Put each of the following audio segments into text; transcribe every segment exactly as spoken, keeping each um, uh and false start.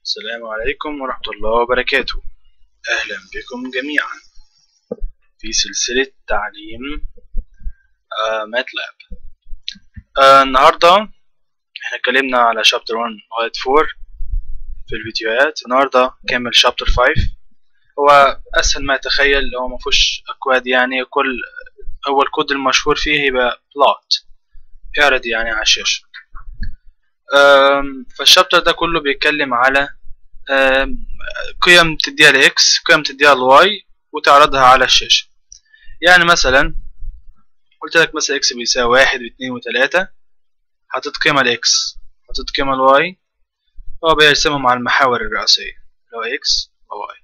السلام عليكم ورحمة الله وبركاته. أهلا بكم جميعا في سلسلة تعليم آه ماتلاب. آه النهاردة احنا اتكلمنا على شابتر واحد لغاية أربعة في الفيديوهات. النهاردة كمل شابتر خمسة. هو أسهل ما يتخيل، هو مفهوش أكواد يعني، كل هو الكود المشهور فيه يبقى بلوت اعرض يعني على الشاشة. فالشابتر ده كله بيتكلم على قيم تديها لإكس، قيم تديها لواي وتعرضها على الشاشة. يعني مثلا قلت لك مثلا إكس بيساوي واحد واثنين وتلاتة، حطيت قيمة لإكس حطيت قيمة لواي، هو بيرسمهم على المحاور الرئيسية اللي هو إكس وواي.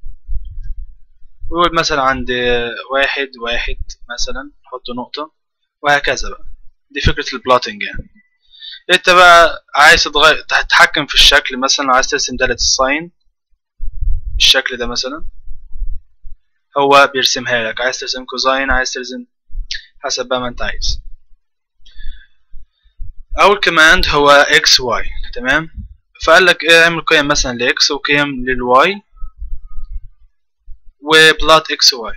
ويقول مثلا عند واحد واحد مثلا نحط نقطة وهكذا بقى. دي فكرة البلوتنج يعني. انت بقى عايز تتغير تتحكم في الشكل، مثلا عايز ترسم دالة الساين بالشكل ده مثلا، هو بيرسمها لك. عايز ترسم كوزاين، عايز ترسم حسب بقى ما انت عايز. اول كماند هو اكس واي، تمام. فقال لك ايه، اعمل قيم مثلا لاكس وقيم للواي وبلوت اكس واي.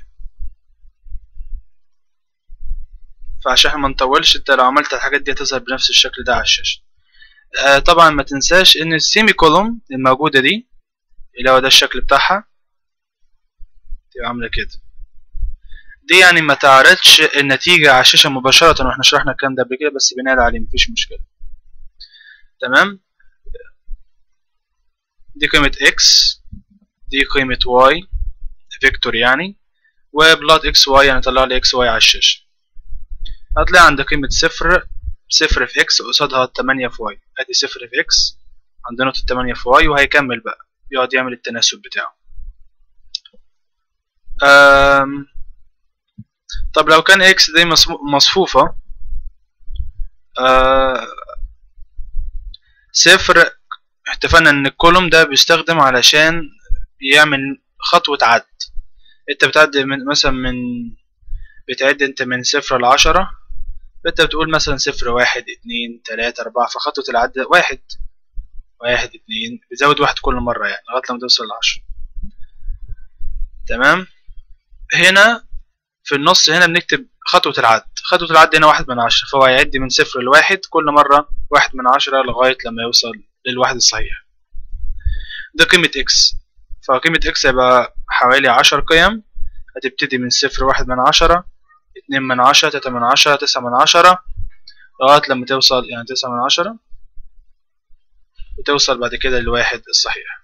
فعشان احنا ما نطولش، انت لو عملت الحاجات دي هتظهر بنفس الشكل ده على الشاشه. آه طبعا ما تنساش ان السيمي كولوم الموجوده دي اللي هو ده الشكل بتاعها تبقى عامله كده. دي يعني ما تعرضش النتيجه على الشاشه مباشره، واحنا شرحنا الكلام ده قبل كده، بس بنادي عليه مفيش مشكله، تمام. دي قيمه اكس، دي قيمه واي فيكتور يعني، وبلوت اكس واي يعني طلع لي اكس واي على الشاشه. هتلاقي عند قيمه صفر صفر في اكس قصادها تمانية في واي. ادي صفر في اكس عند نقطه تمانية في واي، وهيكمل بقى يقعد يعمل التناسب بتاعه. أم طب لو كان اكس دي مصفوفه، أه صفر، اتفقنا ان الكولوم ده بيستخدم علشان يعمل خطوه عد. انت بتعد من مثلا من بتعد انت من صفر لعشرة، انت بتقول مثلا صفر واحد اتنين تلاتة اربعة، فخطوة العد واحد واحد اتنين، بتزود واحد كل مرة يعني لغاية لما توصل لعشرة، تمام. هنا في النص هنا بنكتب خطوة العد. خطوة العد هنا واحد من عشرة، فهو هيعد من صفر لواحد كل مرة واحد من عشرة لغاية لما يوصل للواحد الصحيح. ده قيمة اكس، فقيمة اكس هيبقى حوالي عشر قيم. هتبتدي من صفر واحد من عشرة اتنين من عشرة تلاتة من عشرة تسعة من عشرة لغاية لما توصل يعني تسعة من عشرة، وتوصل بعد كده للواحد الصحيح.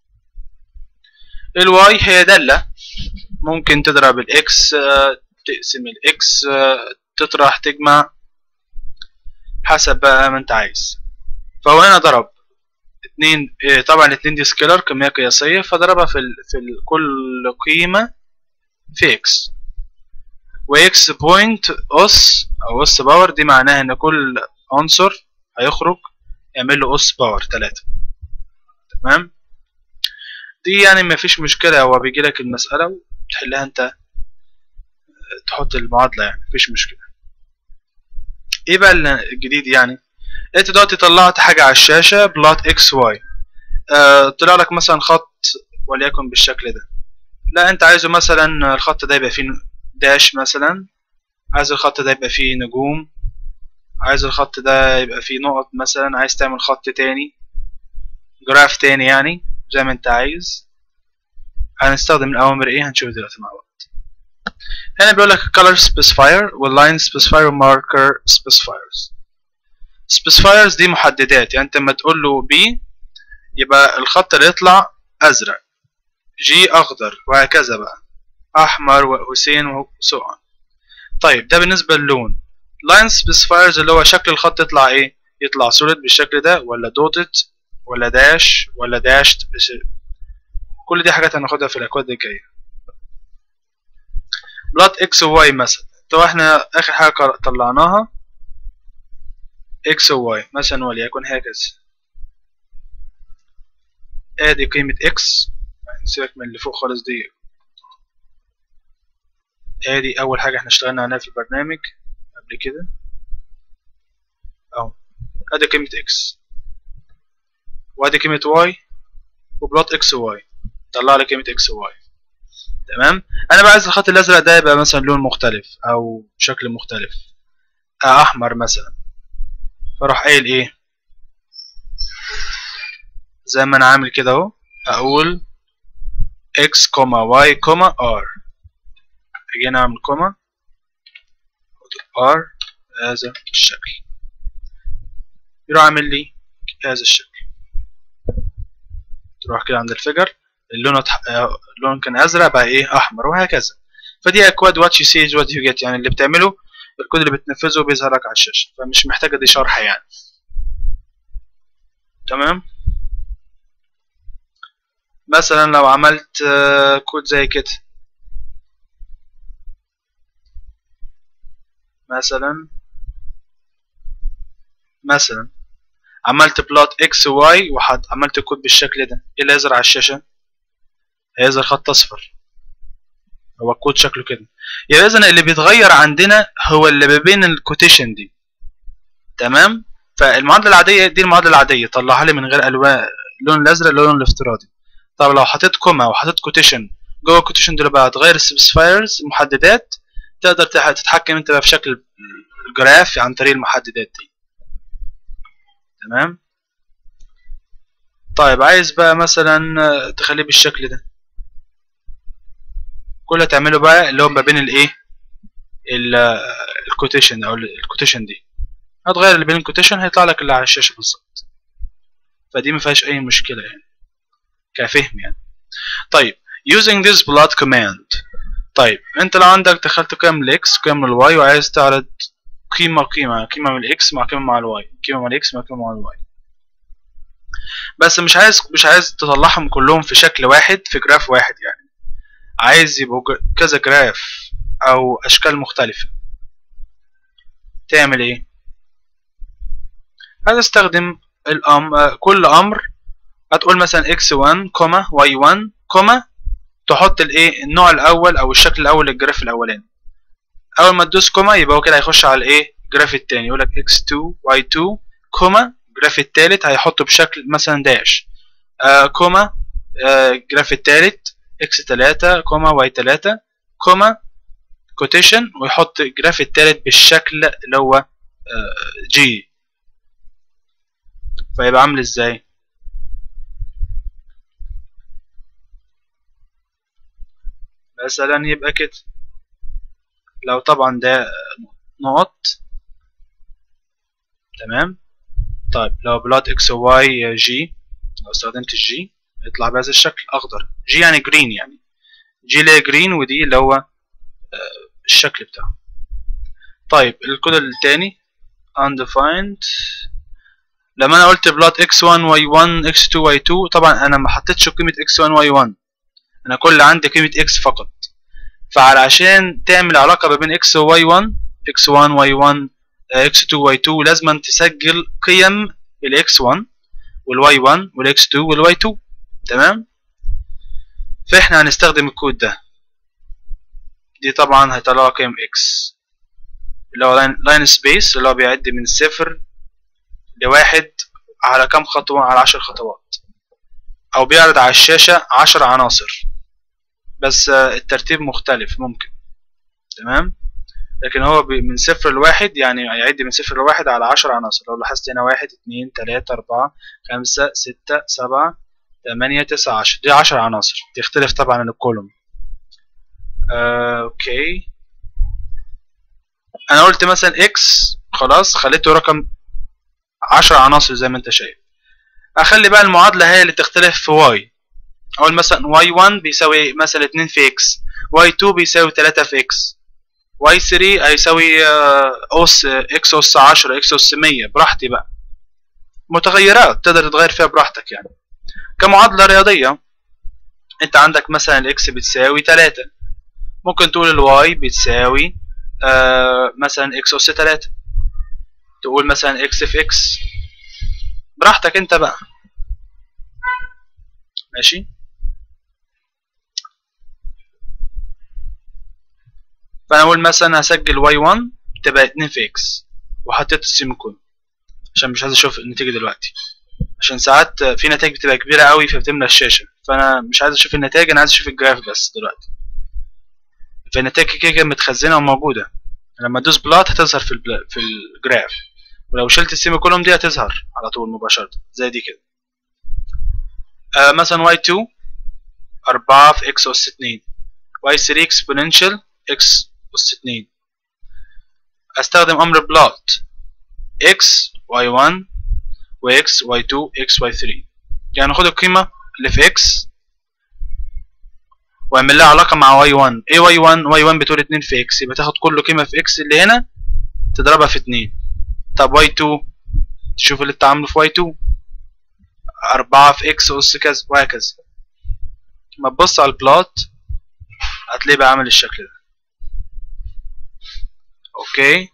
الواي هي دالة، ممكن تضرب الاكس، تقسم الاكس، تطرح، تجمع، حسب بقى ما انت عايز. فهو هنا ضرب اتنين، طبعا الاتنين دي سكيلر كمية قياسية، فضربها في ال في ال كل قيمة في اكس. واكس بوينت اس او اس باور، دي معناها ان كل عنصر هيخرج يعمل له اس باور تلاتة، تمام. دي يعني مفيش مشكلة، هو بيجي لك المسألة وتحلها انت، تحط المعادلة يعني مفيش مشكلة. ايه بقى الجديد يعني؟ انت دلوقتي طلعت حاجة على الشاشة بلوت اكس واي، اه طلع لك مثلا خط وليكن بالشكل ده. لا انت عايزه مثلا الخط ده يبقى فيه داش مثلا، عايز الخط ده يبقى فيه نجوم، عايز الخط ده يبقى فيه نقط مثلا، عايز تعمل خط تاني جراف تاني يعني زي ما انت عايز. هنستخدم الأوامر ايه هنشوف دلوقتي مع بعض. هنا بيقول لك color specifier والline specifier وmarker specifiers. specifiers دي محددات، يعني انت لما تقول له B يبقى الخط اللي يطلع أزرق، G أخضر، وهكذا بقى أحمر وحسين وسو. طيب ده بالنسبة للون. line specifiers اللي هو شكل الخط يطلع ايه، يطلع solid بالشكل ده ولا dotted ولا dash ولا dashed. كل دي حاجات هناخدها في الأكواد الجاية. بلوت اكس وواي مثلا، طبعا احنا اخر حاجة طلعناها اكس وواي مثلا، وليكن هكذا. ادي قيمة اكس، سيبك من اللي فوق خالص دي. ادي اول حاجة احنا اشتغلنا عليها في البرنامج قبل كده اهو. ادي قيمة اكس وادي قيمة واي وبلوت اكس واي، طلع لي قيمه اكس واي. تمام. انا بقى عايز الخط الازرق ده يبقى مثلا لون مختلف او شكل مختلف، احمر مثلا، فاروح قايل ايه زي ما انا عامل كده اهو، اقول x y r، اجي نعمل كوما r هذا الشكل، يروح عامل لي هذا الشكل. تروح كده عند الفيجر اللون اتح... اللون كان ازرق بقى ايه احمر، وهكذا. فدي اكواد وات يو سي از وات يو جيت، يعني اللي بتعمله الكود اللي بتنفذه بيظهر لك على الشاشه، فمش محتاجه دي شرح يعني. تمام. مثلا لو عملت كود زي كده، مثلا مثلا عملت بلوت اكس واي وحط عملت كود بالشكل ده، ايه اللي هيظهر على الشاشه؟ هيظهر خط اصفر. هو الكود شكله كده. يبقى اذا اللي بيتغير عندنا هو اللي ما بين الكوتيشن دي. تمام. فالمعادله العاديه دي المعادله العاديه، طلعها لي من غير الوان، اللون الازرق اللون الافتراضي. طب لو حطيت كوما وحطيت كوتيشن، جوه الكوتيشن دول بقى تغير السبيسيفايرز المحددات، تقدر تتحكم انت بقى في شكل الجراف عن طريق المحددات دي. تمام. طيب عايز بقى مثلا تخليه بالشكل ده، كل اللي تعمله بقى اللي هو ما بين الايه الكوتيشن او الكوتيشن دي، هتغير اللي بين الكوتيشن هيطلع لك اللي على الشاشه بالظبط. فدي ما فيهاش اي مشكله يعني كفهم يعني. طيب using this plot command، طيب انت لو عندك دخلت قيم الاكس وقيم الواي وعايز تعرض قيمه قيمه قيمه من الاكس مع قيمه مع الواي، قيمه من الاكس مع قيمه مع الواي، بس مش عايز مش عايز تطلعهم كلهم في شكل واحد في جراف واحد يعني، عايز يبقوا كذا جراف او اشكال مختلفه. تعمل ايه؟ هتستخدم الامر، كل امر هتقول مثلا اكس واحد كوما واي واحد كوما، تحط الايه النوع الاول او الشكل الاول للجراف الاولاني. اول ما تدوس كوما يبقى هو كده هيخش على الايه الجراف الثاني، يقول لك اكس اتنين واي اتنين كوما، الجراف الثالث هيحطه بشكل مثلا داش، آه كوما آه الجراف الثالث اكس تلاتة كوما واي تلاتة كوما كوتيشن، ويحط الجراف الثالث بالشكل اللي هو آه جي. فيبقى عامل ازاي؟ مثلا يبقى كده، لو طبعا ده نقط. تمام. طيب لو بلوت اكس واي جي، لو استخدمت الجي يطلع بهذا الشكل اخضر، جي يعني جرين، يعني جي اللي هي جرين، ودي اللي هو الشكل بتاعه. طيب الكود التاني undefined، لما انا قلت بلوت اكس واحد واي واحد اكس اتنين واي اتنين، طبعا انا ما حطيتش قيمه اكس واحد واي واحد، انا كل عندي قيمه اكس فقط. فعلشان تعمل علاقه ما بين اكس وواي واحد، اكس واحد واي واحد اكس اتنين واي اتنين، لازم تسجل قيم الاكس واحد والواي واحد والاكس اتنين والواي اتنين. تمام. فاحنا هنستخدم الكود ده، دي طبعا هيطلع قيم اكس اللي هو لاين سبيس اللي هو بيعد من صفر لواحد على كام خطوه، على عشر خطوات، او بيعرض على الشاشه عشر عناصر بس الترتيب مختلف ممكن. تمام. لكن هو من صفر لواحد يعني هيعد من صفر لواحد على عشر عناصر. لو لاحظت هنا واحد اتنين تلاتة اربعة خمسة ستة سبعة تمانية تسعة عشرة، دي عشر عناصر، تختلف طبعا عن الكولوم. آه، اوكي. انا قلت مثلا اكس خلاص خليته رقم عشر عناصر زي ما انت شايف. اخلي بقى المعادله هي اللي تختلف في واي، اقول مثلا واي واحد بيساوي مثلا اتنين في اكس، واي اتنين بيساوي تلاتة في اكس، واي تلاتة هيساوي اس اكس اس عشرة اكس اس مية، براحتي بقى. متغيرات تقدر تتغير فيها براحتك يعني. كمعادله رياضيه انت عندك مثلا الاكس بتساوي تلاتة، ممكن تقول الواي بتساوي آه مثلا اكس اس تلاتة، تقول مثلا اكس في اكس، براحتك انت بقى. ماشي. فانا اقول مثلا هسجل واي واحد تبقى اتنين في اكس، وحطيت السيميكون عشان مش عايز اشوف النتيجه دلوقتي عشان ساعات في نتائج بتبقى كبيرة قوي فبتملى الشاشة، فأنا مش عايز أشوف النتائج، أنا عايز أشوف الجراف بس دلوقتي. فالنتائج كده كده متخزنة وموجودة، لما تدوس بلوت هتظهر في البلا... في الجراف، ولو شلت السيمي كولوم دي هتظهر على طول مباشرة زي دي كده. آه مثلا واي اتنين أربعة في إكس أس اتنين، واي تلاتة اكسبوننشال إكس أس اتنين. أستخدم أمر بلوت إكس واي واحد و إكس واي اتنين إكس واي تلاتة، يعني خد القيمة اللي في إكس واعمل لها علاقة مع واي واحد. إيه واي واحد؟ واي واحد بتقول اتنين في إكس، يبقى تاخد كل قيمة في إكس اللي هنا تضربها في اتنين. طب واي اتنين تشوف اللي انت عامله في واي اتنين أربعة في إكس أس كذا وهكذا. ما تبص على البلوت هتلاقيه بقى عامل الشكل ده. اوكي،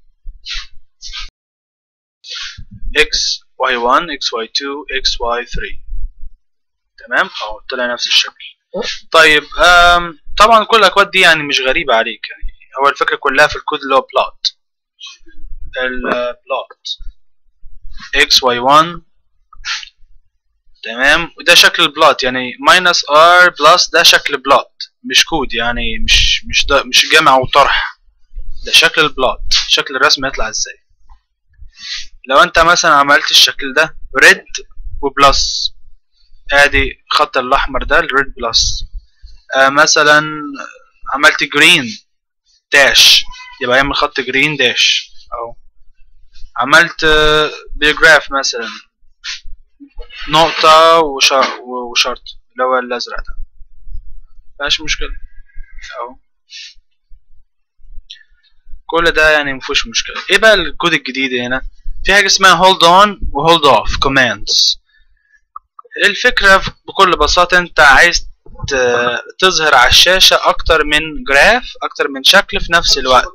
إكس واي واحد إكس واي اتنين إكس واي تلاتة، تمام، اهو طلع نفس الشكل. طيب آم طبعا كل الاكواد دي يعني مش غريبة عليك، يعني هو الفكرة كلها في الكود اللي هو بلوت. البلوت إكس واي واحد، تمام، وده شكل البلوت، يعني ماينس ار بلس ده شكل بلوت مش كود، يعني مش مش ده مش جمع وطرح، ده شكل البلوت، شكل الرسم يطلع ازاي. لو انت مثلا عملت الشكل ده ريد وبلس، ادي خط الاحمر ده الريد بلس، آه مثلا عملت جرين داش يبقى يعمل خط جرين داش، اهو عملت بيجراف مثلا نقطة وشرط اللي هو الازرق ده، مفيهاش مشكلة اهو، كل ده يعني مفيهوش مشكلة. ايه بقى الكود الجديد هنا؟ في حاجة اسمها hold on و hold off commands. الفكرة بكل بساطة انت عايز تظهر على الشاشة اكتر من جراف، اكتر من شكل في نفس الوقت.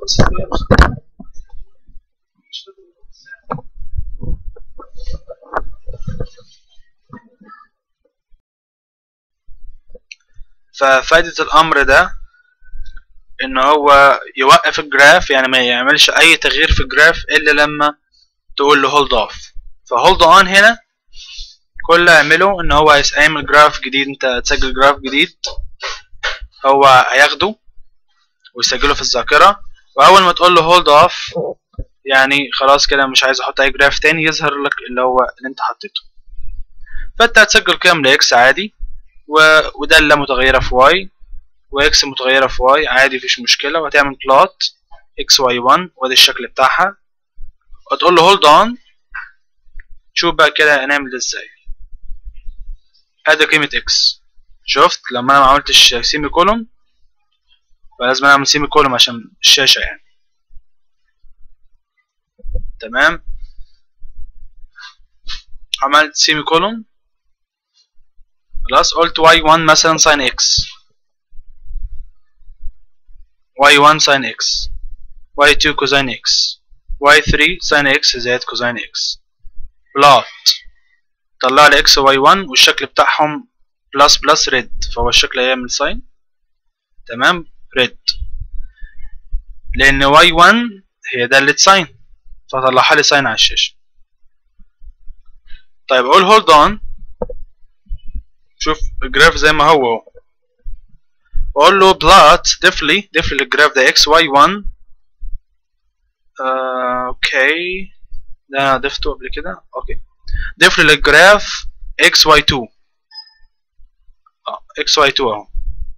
ففائدة الامر ده ان هو يوقف الجراف، يعني ما يعملش اي تغيير في الجراف الا لما تقول له hold off. فhold on هنا كل اللي هيعمله ان هو هيعمل جراف جديد، انت تسجل جراف جديد هو هياخده ويسجله في الذاكرة، واول ما تقول له hold off يعني خلاص كده مش عايز احط اي جراف تاني، يظهر لك اللي هو اللي انت حطيته. فانت هتسجل قيم لاكس عادي، و... وده اللي متغيرة في واي، واكس متغيرة في واي عادي مفيش مشكلة، وهتعمل بلوت اكس واي واحد وادي الشكل بتاعها، وتقول له hold on. شوف بقى كده هنعمل ده ازاي. ادي قيمة اكس، شفت لما انا ما عملتش سيمي كولوم فلازم اعمل سيمي كولوم عشان الشاشة يعني، تمام. عملت سيمي كولوم خلاص، قلت واي واحد مثلا ساين اكس، واي واحد ساين اكس، واي اتنين كوزين اكس، واي تلاتة ساين اكس زائد كوزين اكس، بلوت طلع لي اكس واي واحد والشكل بتاعهم بلس بلس ريد، فهو الشكل هيعمل ساين، تمام، ريد، لان واي واحد هي دالة ساين فطلعها لي ساين على الشاشة. طيب اقول هولد اون، شوف الجراف زي ما هو، واقول له بلوت ضيف لي ضيف لي الجراف ده اكس واي واحد. آه، اوكي ده انا ضفته قبل كده، اوكي ضيف لي الجراف اكس واي اتنين، اه اكس واي اتنين اهو،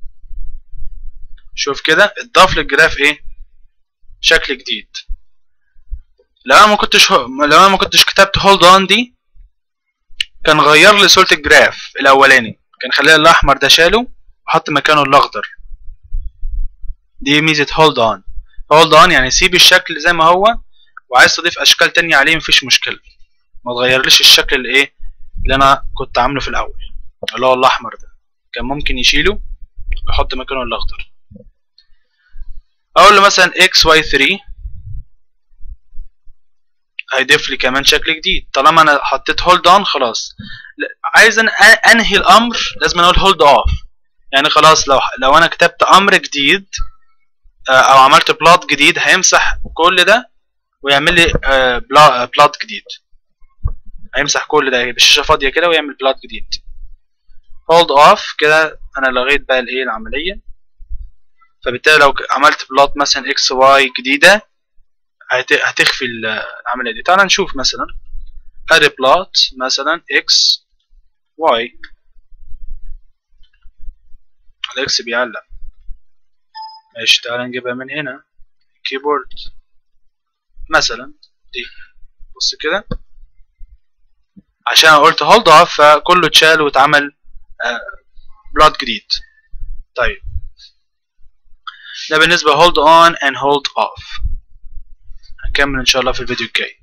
شوف كده اتضاف للجراف ايه شكل جديد. لو انا ما كنتش لو انا ما كنتش كتبت هولد اون دي كان غير لي صورة الجراف الاولاني، كان خلي الاحمر ده شاله وحط مكانه الاخضر. دي ميزة هولد اون. هولد اون يعني سيب الشكل زي ما هو، وعايز تضيف اشكال تانية عليه مفيش مشكلة، ما تغيرليش الشكل اللي ايه اللي انا كنت عامله في الاول اللي هو الاحمر ده، كان ممكن يشيله ويحط مكانه الاخضر. اقول له مثلا اكس واي تلاتة هيضيف لي كمان شكل جديد. طالما انا حطيت هولد اون خلاص، عايز انهي الامر لازم اقول هولد اوف، يعني خلاص لو لو انا كتبت امر جديد او عملت بلوت جديد هيمسح كل ده ويعمل لي بلوت جديد. هيمسح كل ده، يبقى الشاشة فاضية كده ويعمل بلوت جديد. هولد اوف كده انا لغيت بقى الايه العملية. فبالتالي لو عملت بلوت مثلا اكس واي جديدة هتخفي العملية دي. تعال نشوف مثلا ادي بلوت مثلا اكس واي، الاكس بيعلق. ماشي تعال نجيبها من هنا كيبورد مثلا دي، بص كده عشان قلت هولد اوف فكله اتشال واتعمل بلوت جديد. طيب ده بالنسبة hold on and hold off. هنكمل ان شاء الله في الفيديو الجاي.